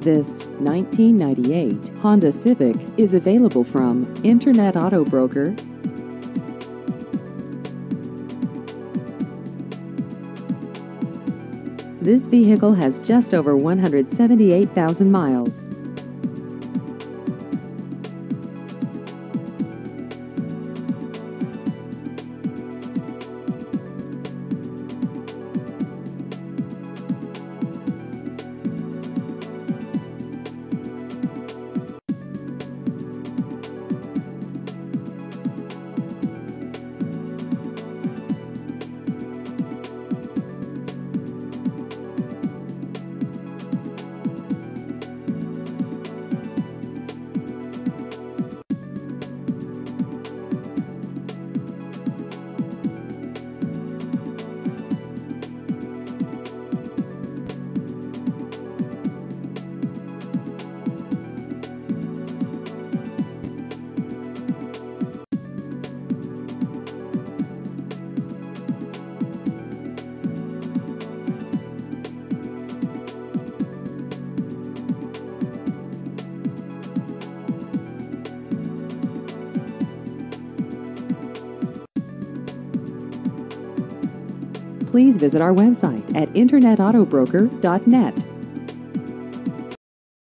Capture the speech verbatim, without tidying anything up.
This nineteen ninety-eight Honda Civic is available from Internet Auto Broker. This vehicle has just over one hundred seventy-eight thousand miles. Please visit our website at internet auto broker dot net.